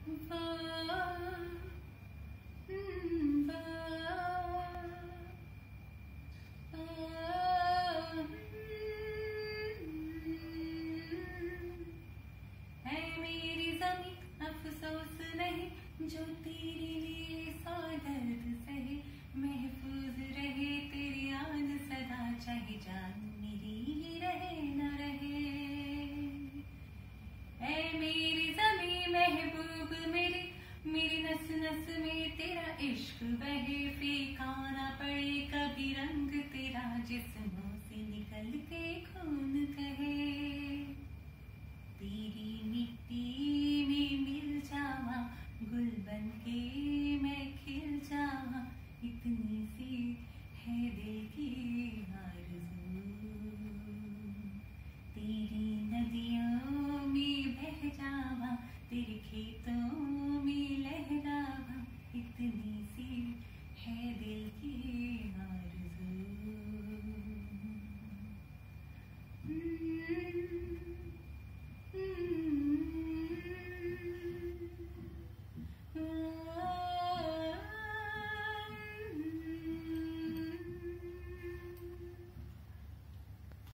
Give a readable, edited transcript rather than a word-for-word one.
अफसोस नहीं जो तेरे लिए सौ दर्द सहे, महफूज रहे तेरी याद सदा, चाहे जान मेरी ये रहे न रहे। ऐ मेरी ज़मीं महबूब मेरी, मेरी नस नस में तेरा इश्क बहे, फीका ना पड़े कभी रंग तेरा, जिस्मों से निकल के खून कहे। तेरी मिट्टी में मिल जावा, गुल बन के मैं खिल जावा, इतनी सी है दिल की आरज़ू। तेरी नदियों में बह जावा, तेरे खेतों में लहरावा, इतनी सी है दिल